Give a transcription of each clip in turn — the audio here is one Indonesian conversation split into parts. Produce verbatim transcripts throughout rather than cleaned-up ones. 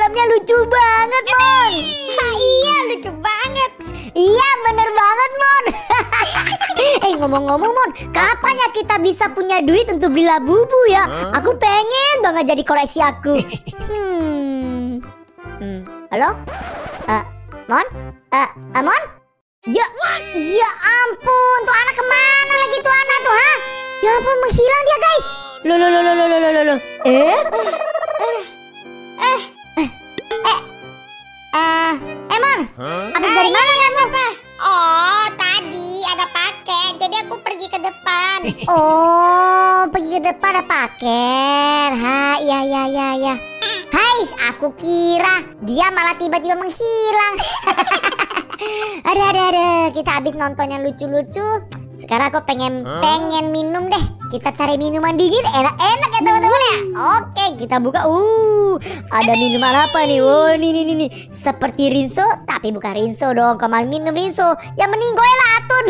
filmnya lucu banget, Mon. Ah, iya, lucu banget. Iya, bener banget, Mon. Eh, ngomong-ngomong, Mon, kapan ya kita bisa punya duit untuk beli Labubu ya? Aku pengen banget jadi koleksi aku. Hmm. Hmm. Halo? Uh, Mon? Uh, uh, Mon? Ya, ya ampun, tuh anak kemana lagi tuh anak tuh, ha? Ya ampun, menghilang dia, guys. Loh, loh, loh, loh, loh, loh, loh, loh. Eh? Eh? Eh? Eh? Eh? Eh, Mon? Abis dari mana kamu? Oh, tadi ada paket, jadi aku pergi ke depan. Oh, pergi ke depan ada paket. Ha, ya, ya, ya, ya. Hai, aku kira dia malah tiba-tiba menghilang. Ada, ada, ada. Kita habis nonton yang lucu-lucu. Sekarang aku pengen pengen minum deh. Kita cari minuman dingin enak-enak ya teman-teman ya. Oke, kita buka. Uh, ada minuman apa nih? Wow, nih, nih, nih, nih. Seperti Rinso, tapi bukan Rinso dong. Kamu minum Rinso. Yang mending gue latun.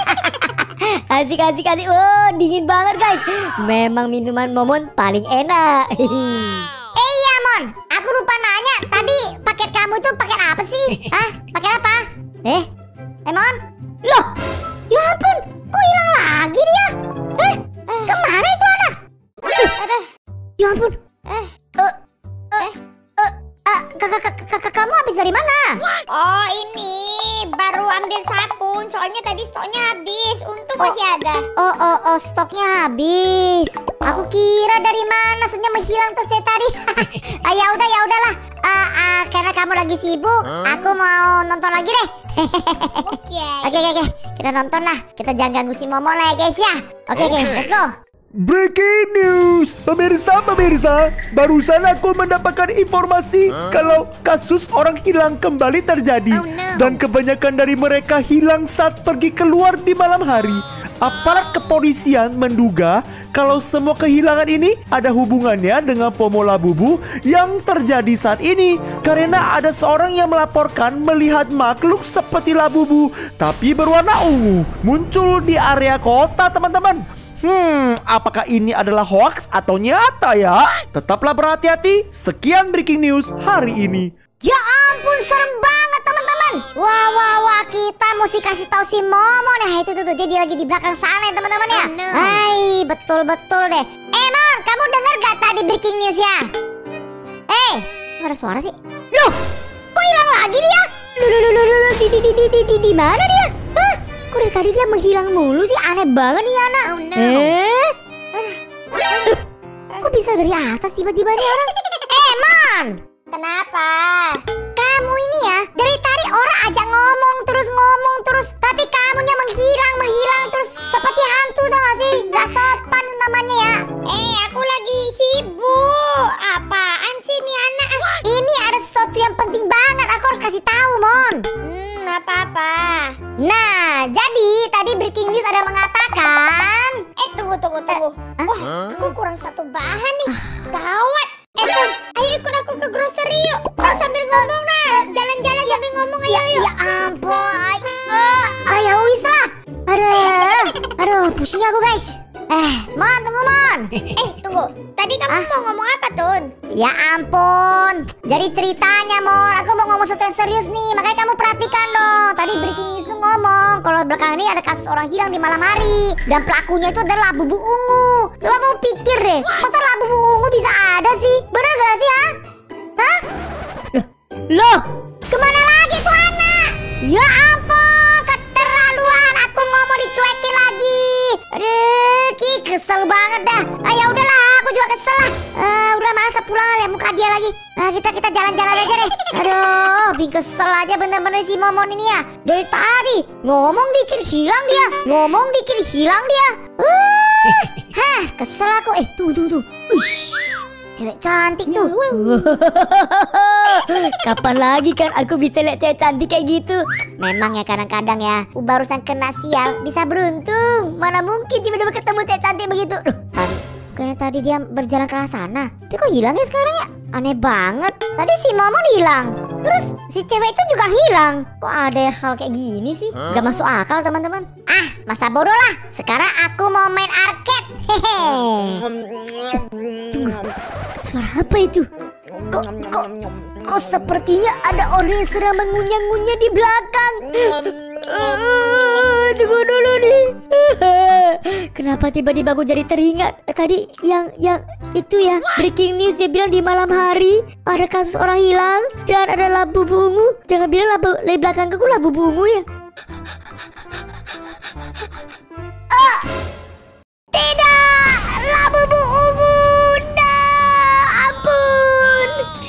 Asik, asik, asik. Wow, dingin banget guys. Memang minuman Momon paling enak. Eh iya Mon, aku lupa nanya. Tadi paket kamu tuh paket apa sih? Hah? Paket apa? Eh, Emon? Loh, ya ampun, kok hilang lagi dia? Eh, kemana itu anak? Ada. Ya ampun. Eh, Eh, eh, eh, eh, kakak, kakak, kakak kamu habis dari mana? oh ini baru ambil sabun, soalnya tadi stoknya habis. Untung masih ada. Oh, oh, oh, stoknya habis. Aku kira dari mana, maksudnya menghilang terus dari tadi. Ah, ya udah, ya udahlah. Ah, ah, karena kamu lagi sibuk, aku mau nonton lagi deh. Oke. Oke, oke, oke. Kita nonton lah. Kita jangan ganggu si Momo lah ya guys ya. Oke, oke, let's go. Breaking news, pemirsa-pemirsa, barusan aku mendapatkan informasi kalau kasus orang hilang kembali terjadi. Oh, no. Dan kebanyakan dari mereka hilang saat pergi keluar di malam hari. Aparat kepolisian menduga kalau semua kehilangan ini ada hubungannya dengan FOMO Labubu yang terjadi saat ini. Karena ada seorang yang melaporkan melihat makhluk seperti Labubu tapi berwarna ungu muncul di area kota, teman-teman. Hmm, apakah ini adalah hoax atau nyata ya? Tetaplah berhati-hati. Sekian breaking news hari ini. Ya ampun, serem banget teman-teman. Wah, wah, wah, kita mesti kasih tahu si Momo. Nah, itu tuh, tuh dia lagi di belakang sana ya teman-teman ya. Oh, no. Hai, betul-betul deh. Eh, Mon, kamu dengar gak tadi breaking news ya? Eh, nggak ada suara sih. Loh, kok hilang lagi dia? Loh, loh, loh, loh, loh, di, di, di, di, di, di, di mana dia? Hah? Kok dari tadi dia menghilang mulu sih? Aneh banget nih anak. Oh, no. Eh? Kok bisa dari atas tiba-tiba nih orang? Eh, Mon! Kenapa? Kamu ini ya, dari tadi orang ajak ngomong terus ngomong terus, tapi kamunya menghilang, menghilang terus seperti hantu, tau gak sih? Gak sopan namanya ya. Eh, aku lagi sibuk. Apaan sih nih anak? Ini ada sesuatu yang penting banget, aku harus kasih tahu, Mon. Hmm, apa-apa? Nah, jadi tadi breaking news ada mengatakan. Eh, tunggu, tunggu, tunggu. Wah, aku kurang satu bahan nih. Gawat. Eh, Tun, ayo ikut aku ke grocery yuk. Nah, sambil ngomong nah. Jalan-jalan sambil ngomong ayo, Ya, yuk. ya ampun. Ah, ayo wis lah. Aduh, aduh, pusing aku guys. Eh, Mon, tunggu Mon. Eh, tunggu. Tadi kamu mau ngomong apa, Tun? Ya ampun. Jadi ceritanya Mon, aku mau ngomong sesuatu yang serius nih. Makanya kamu perhatikan dong. Tadi breaking news tuh ngomong kalau belakangan ini ada kasus orang hilang di malam hari. Dan pelakunya itu adalah Labubu ungu. Coba kamu pikir deh, masa Labubu ungu bisa ada sih? Bener gak sih, ha? Hah? Loh, loh, kemana lagi tuh anak? Ya ampun, keterlaluan. Aku ngomong dicuekin lagi. Aduh, Ki, kesel banget dah. Ah, ya udahlah, aku juga kesel lah. Ah, udah malas pulang lihat muka dia lagi. Ah, kita kita jalan-jalan aja deh. Aduh, bikin kesel aja bener-bener si Momon ini ya. Dari tadi ngomong dikit hilang dia, ngomong dikit hilang dia. Uh, hah, kesel aku. Eh, tunggu tunggu tuh. Uish, cewek cantik tuh. Kapan lagi kan aku bisa lihat cewek cantik kayak gitu? Memang ya kadang-kadang ya, barusan kena sial bisa beruntung. Mana mungkin tiba-tiba ketemu cewek cantik begitu. Duh, karena tadi dia berjalan ke arah sana. Dia kok hilang ya sekarang ya? Aneh banget. Tadi si Momon hilang, terus si cewek itu juga hilang. Kok ada hal kayak gini sih? Gak masuk akal teman-teman. Ah, masa bodoh lah. Sekarang aku mau main arcade. Hehe. Suara apa itu? kok, kok, kok sepertinya ada orang yang sedang mengunyah-ngunyah di belakang. Uh, tunggu dulu nih. Kenapa tiba-tiba aku jadi teringat tadi yang yang itu ya, breaking news dia bilang di malam hari ada kasus orang hilang dan ada labu bungu. Jangan bilang labu di belakang aku labu bungu ya. Ah, tidak, labu bungu. Nah, ampun.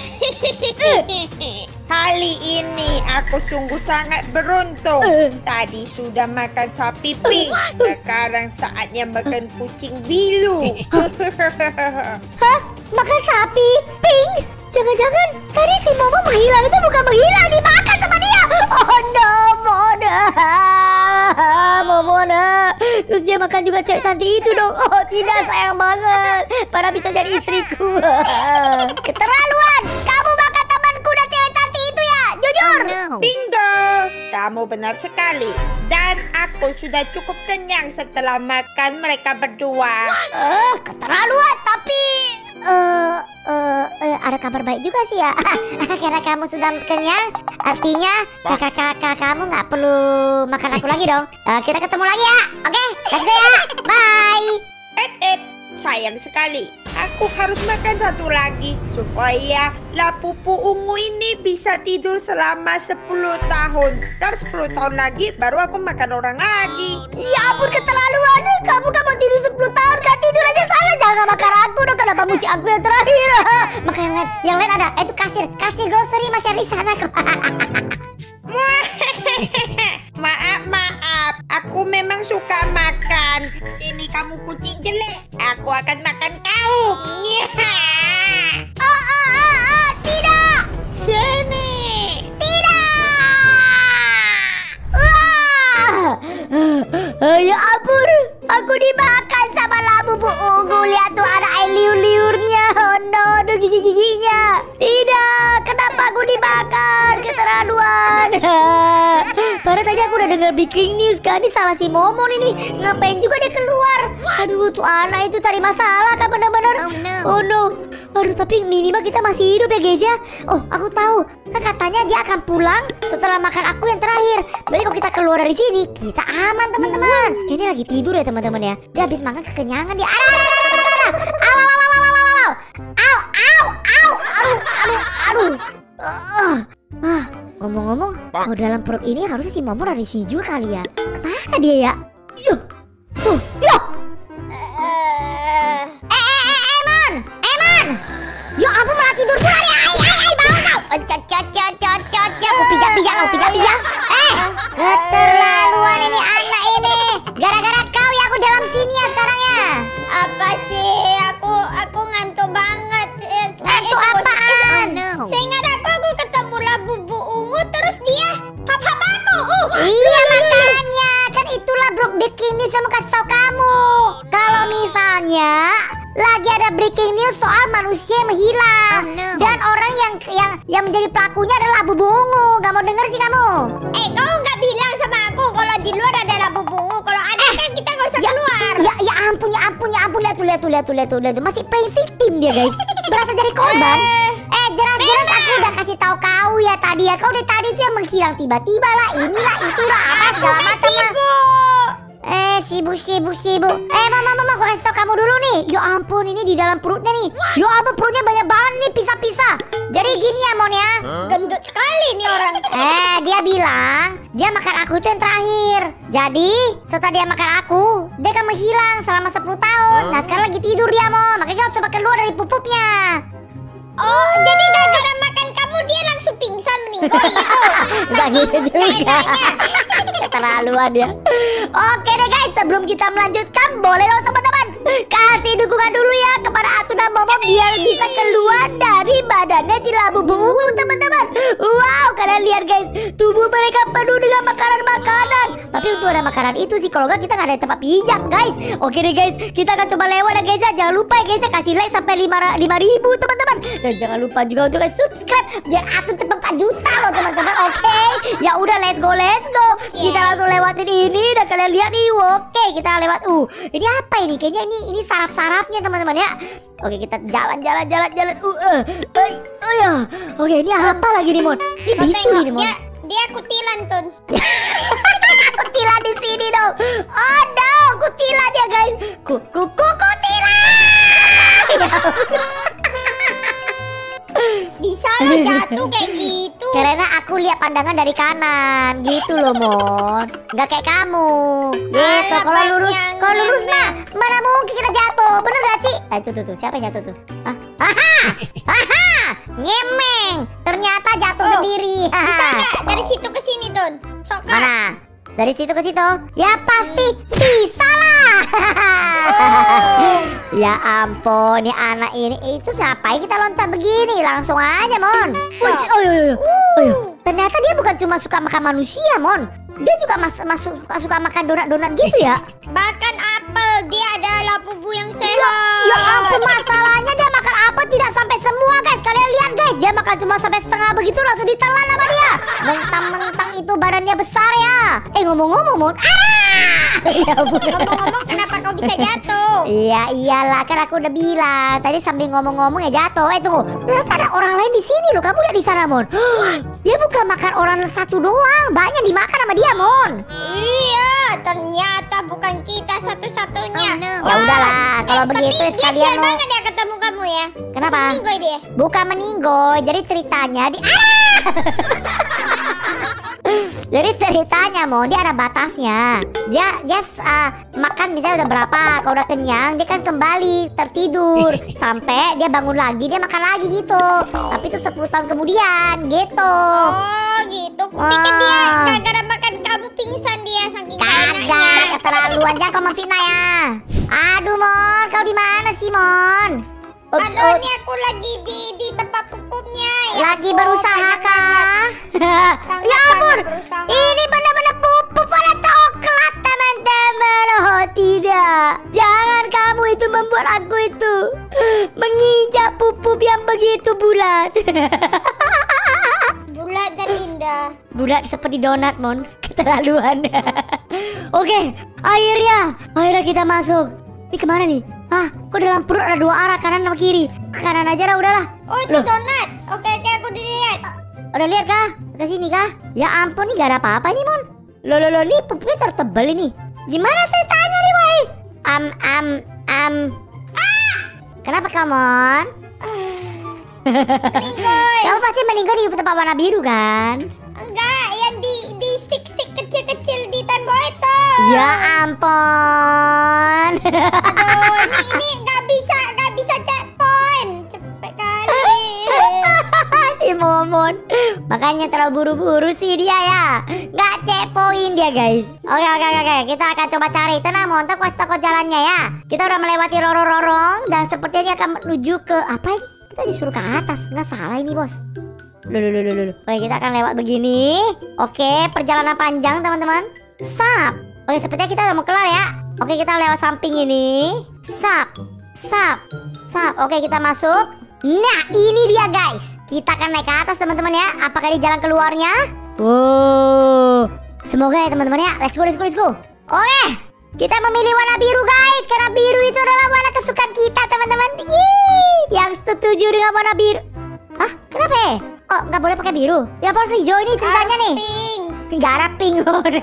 Kali ini aku sungguh sangat beruntung. Tadi sudah makan sapi pink, sekarang saatnya makan kucing biru. Hah? Makan sapi pink? Jangan-jangan tadi si Momo menghilang itu bukan menghilang, dimakan sama dia. Oh no, Mona. Momona. Terus dia makan juga cewek cantik itu dong. Oh tidak, sayang banget. Padahal bisa jadi istriku. Keterlaluan. Kamu makan temanku dan cewek cantik itu ya. Jujur. Bingo, kamu benar sekali. Dan aku sudah cukup kenyang setelah makan mereka berdua. Eh, keterlaluan. Tapi Uh, uh, uh, ada kabar baik juga sih ya. Karena kamu sudah kenyang, artinya kakak-kakak kamu nggak perlu makan aku lagi dong. Uh, kita ketemu lagi ya. Oke, okay, let's go ya. Bye. Et et, sayang sekali. Aku harus makan satu lagi supaya Lapupu ungu ini bisa tidur selama sepuluh tahun. Dan sepuluh tahun lagi baru aku makan orang lagi. Ya ampun, keterlaluan. Kamu kan mau tidur sepuluh tahun, kan tidur aja sana. Jangan makan aku dong. Kenapa mesti aku yang terakhir? Makan yang lain. Yang lain ada. Eh, itu kasir. Kasir grocery masih ada di sana kok. Maaf, maaf. Aku memang suka makan. Sini kamu kucing jelek. Aku akan makan kau. Ah, ah, ah, ah, tidak. Sini. Uh, ya ampun, aku dimakan sama labu ungu. Lihat tuh ada air liur-liurnya. Oh no, ada gigi-giginya. Tidak, kenapa aku dimakan? Keterlaluan. Padahal tadi aku udah dengar breaking news kan. Ini salah si Momon ini. Ngapain juga dia keluar? Aduh, tuh anak itu cari masalah kan benar-benar. Oh no. Oh no. Aduh, tapi minimal kita masih hidup ya guys ya. Oh, aku tahu. Kan katanya dia akan pulang setelah makan aku yang terakhir. Berarti kalau kita keluar dari sini, kita aman teman-teman. Ini lagi tidur ya teman-teman ya. Dia habis makan kekenyangan dia. Aduh, aduh, aduh, aduh, aduh. Au, au, au, au, au, au. Au, au, au. Aduh, aduh, aduh. Uh, ah, ngomong-ngomong, kalau dalam perut ini harusnya si Momon ada isi juga kali ya. Mana dia ya? Yuh, tuh, yuh. Eh, eh, eh, Emon, Emon. Ya ampun, malah tidur pula dia. Ai, ai, ai, bangun kau. Cot, cot, cot, cot, cot, cot. Kau pijak-pijak, kau pijak-pijak. Eh, keterlaluan ini anak ini. Gara-gara kau ya aku dalam sini ya sekarang ya. Apa sih? Aku aku ngantuk banget. Ngantuk apaan? Seingat aku aku ketemu labu ungu terus dia hap-hap aku. Uh, iya makanya kan itulah breaking news yang mau kasih tau kamu. Kalau misalnya lagi ada breaking news soal manusia yang menghilang oh, no. dan orang yang yang yang menjadi pelakunya adalah labu ungu. Gak mau denger sih kamu? Eh, kau nggak bilang sama aku kalau di luar ada labu ungu. Kalau ada eh, kan kita nggak usah ya, keluar. Ya ya ampun ya ampun ya ampun, lihat tuh lihat tuh lihat tuh lihat tuh, lihat tuh. Masih playing victim dia guys. Berasa jadi korban. Eh, eh jelas-jelas aku udah kasih tahu kau ya tadi ya. Kau dari tadi tuh yang menghilang tiba-tiba lah, inilah itulah apa segala macam lah. Eh sibuk sibuk sibuk. Eh mama mama aku kasih tau kamu dulu nih. Ya ampun, ini di dalam perutnya nih. Ya ampun, perutnya banyak banget nih, pisah-pisah. Jadi gini ya Mon ya, huh? Gendut sekali nih orang. Eh dia bilang dia makan aku itu yang terakhir. Jadi setelah dia makan aku, dia akan menghilang selama sepuluh tahun. Huh? Nah sekarang lagi tidur dia Mon. Makanya kau coba keluar dari pupupnya. Oh, jadi gara-gara makan kamu dia langsung pingsan meninggal gitu. Gak gitu juga. Keterlaluan ya. Oke deh guys, sebelum kita melanjutkan, boleh dong teman-teman kasih dukungan dulu ya kepada Atu dan Momo biar bisa keluar dari badannya si labu ungu teman-teman. Wow, kalian lihat guys, tubuh mereka penuh dengan makanan-makanan. Tapi untuk ada makanan itu sih, kalau nggak kita nggak ada tempat pijak guys. Oke deh guys, kita akan coba lewat ya guys ya. Jangan lupa ya guys ya, kasih like sampai lima ribu teman-teman. Dan jangan lupa juga untuk subscribe biar Atu cepet empat juta loh teman-teman. Oke okay? Ya udah, let's go let's go okay. Kita langsung lewatin ini dan kalian lihat nih. Oke okay, kita lewat. Uh ini apa ini? Kayaknya ini ini saraf-sarafnya teman-teman ya. Oke, kita jalan jalan jalan jalan. Uh, uh, uh, uh, ya. Oke, ini apa lagi nih, Mon? Ini Kau bisu tengok, ini, Mon. Dia, dia kutilan tuh. Kutilan di sini dong. Oh no, kutilan ya guys. Kuku kuku kutilan. Bisa lo jatuh kayak gitu. Karena aku lihat pandangan dari kanan, gitu loh Mon. Nggak kayak kamu. Gitu. Alah, Kalau lurus, banyak kalau lurus mah ngemek. mana mungkin kita jatuh, bener gak sih? Eh tuh tuh tuh, siapa yang jatuh tuh? Hah? Aha, aha, ngemeng. Ternyata jatuh Oh, sendiri. Bisa nggak dari situ ke sini Don? Sok Kak. Mana? Dari situ ke situ? Ya pasti bisa lah. Ya ampun, ya anak ini itu ngapain kita loncat begini? Langsung aja, Mon. Wih, oh, iya, iya. Oh, iya. Ternyata dia bukan cuma suka makan manusia, Mon. Dia juga mas masuk suka, suka makan donat-donat gitu ya. Bahkan apel, dia adalah pupu yang Ya, sehat. ya ampun, masalahnya dia makan apa tidak sampai semua, guys. Kalian lihat, guys. Dia makan cuma sampai setengah begitu langsung ditelan sama dia. Mentang-mentang itu badannya besar ya. Eh, ngomong-ngomong, Mon. Ya ampun. Ngomong-ngomong, kenapa kau bisa jatuh? Iya iyalah, kan aku udah bilang tadi sambil ngomong-ngomong ya jatuh. Eh tunggu, ternyata ada orang lain di sini loh. Kamu lihat di sana, Mon. Dia bukan makan orang satu doang, banyak dimakan sama dia, Mon. Iya, ternyata bukan kita satu-satunya. Ya udahlah, kalau Eh, begitu tapi dia sekalian sial mau. banget dia ketemu kamu ya. Kenapa? Minggoy dia. Bukan meninggoy, jadi ceritanya di. Jadi ceritanya, Mon, dia ada batasnya. Dia dia uh, makan misalnya udah berapa, kalau udah kenyang dia kan kembali tertidur sampai dia bangun lagi, dia makan lagi gitu. Tapi itu sepuluh tahun kemudian gitu. Oh gitu, kupikir Wah. dia gara-gara makan kamu pingsan dia saking enaknya. Kagak, keterlaluan, jangan kau memfitnah ya. Aduh, Mon, kau di mana sih, Mon? Ups, Aduh, ups. ini aku lagi di di tempat pupuknya. Lagi ampun, berusaha banyak kah? Sangat, Ya ampun, sangat berusaha. ini benar-benar pupuk warna coklat, teman-teman. Oh tidak, jangan kamu itu membuat aku itu menginjak pupuk yang begitu bulat. Bulat dan indah. Bulat seperti donat, Mon. Keterlaluan. Oke, akhirnya, akhirnya kita masuk. Ini kemana nih? Ah, kok dalam perut ada dua arah, kanan sama kiri. Ke kanan aja lah, udahlah. Oh itu Loh. donat. Oke oke aku dilihat. Udah lihat kah? Ke sini kah? Ya ampun, nih gak ada apa-apa nih, Mon. Loh, loh, loh, nih pupuknya tertebal ini. Gimana ceritanya nih, Wai? Am, am, am. Ah! Kenapa, Kamon? Minggoy. Kamu pasti meninggal di tempat warna biru, kan? Enggak, yang di di stick-stick kecil-kecil di tembok itu. Ya ampun. Aduh, ini ini nggak bisa nggak bisa checkpoint. Cepet kali. Si Momon. Makanya terlalu buru-buru sih dia ya. Nggak cepoin dia, guys. Oke, oke, oke, oke. Kita akan coba cari. Tenang, Mon. Ntar kasih tau jalannya ya. Kita udah melewati lorong-lorong dan sepertinya akan menuju ke apa ini? Kita disuruh ke atas. Nggak salah ini, bos. Loh, loh, loh, loh, loh. Oke, kita akan lewat begini. Oke, perjalanan panjang, teman-teman. Sap. Oke, sepertinya kita udah mau kelar ya. Oke, kita lewat samping ini. Sap. Sap. Sap. Oke, kita masuk. Nah, ini dia, guys. Kita akan naik ke atas, teman-teman ya. Apakah di jalan keluarnya? Wow. Semoga ya, teman-teman ya. Let's go, let's go, let's go. Oke. Kita memilih warna biru, guys. Karena biru itu adalah warna kesukaan kita, teman-teman. Yeay. Yang setuju dengan warna biru. Hah? Kenapa ya? Oh, nggak boleh pakai biru. Ya, harus hijau ini ceritanya nih. Pink. Nggak ada pink.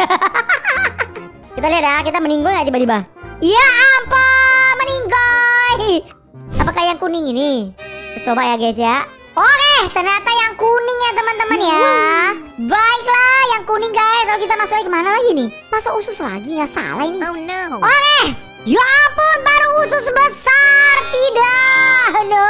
Kita lihat ya, kita meninggoy nggak tiba-tiba? Ya ampun, meninggoy. Apakah yang kuning ini? Kita coba ya guys ya. Oke, ternyata yang kuning ya teman-teman ya. Baiklah, yang kuning guys. Kalau kita masuk lagi kemana lagi nih? Masuk usus lagi, nggak salah ini. Oh no. Oke, ya ampun, baru usus besar. Tidak, no.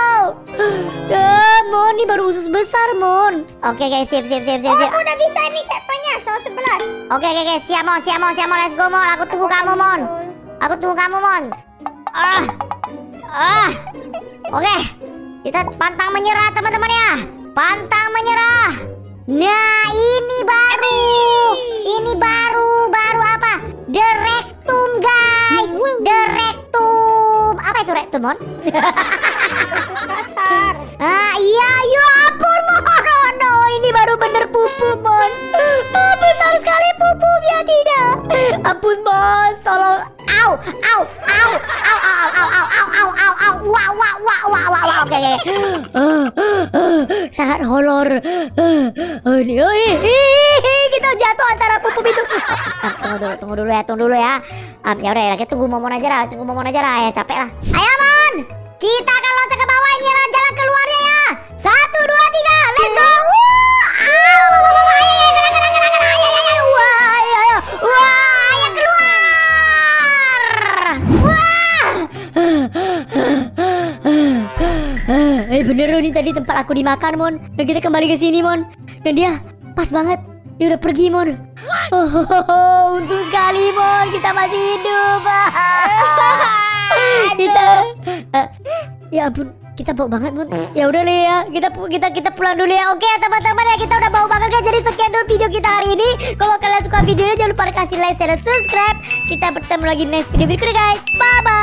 Ya, Mon, ini baru usus besar, Mon. Oke guys, siap, siap, siap, siap, Oh, siap. aku udah bisa ini checkpointnya seratus sebelas. Oke, oke, oke, siap, Mon, siap, Mon, siap, Mon. Let's go, Mon. Aku tunggu kamu, Mon. Aku tunggu kamu, Mon. Ah, ah. Oke, kita pantang menyerah, teman-teman ya. Pantang menyerah. Nah, ini baru. Ini baru, baru apa? The rectum, guys. The rectum. Apa itu rectum, Mon? Usus kasar. Ah, iya, ya ampun, Mon. Oh, no, ini baru bener pupu, Mon. Ah, besar sekali pupuknya, tidak. Ampun, bos, tolong. Au, au, au, au, au au au au au au wah wah wah wah wah wah oke oke sangat horor. Oh ini oh kita jatuh antara pupup itu. Ah, tunggu dulu tunggu dulu ya tunggu dulu ya. Um, ya udah ya kita tunggu momon aja lah tunggu momon aja lah ya capek lah. Ayo Mon kita akan loncat ke bawah ini lah jalan keluarnya ya. Satu dua tiga let's go. Wah, ayo keluar. Wah. Eh bener loh ini tadi tempat aku dimakan Mon. Dan kita kembali ke sini Mon. Dan dia pas banget. Dia udah pergi Mon. Oh, oh, oh, untung sekali Mon kita masih hidup. Kita uh, ya ampun kita bau banget Mon. Ya udah nih ya kita kita kita pulang dulu ya. Oke teman-teman ya kita udah bau banget kan. Jadi sekian dulu video kita hari ini. Kalau kalian suka videonya jangan lupa kasih like, share, dan subscribe. Kita bertemu lagi di next video berikutnya guys. Bye bye.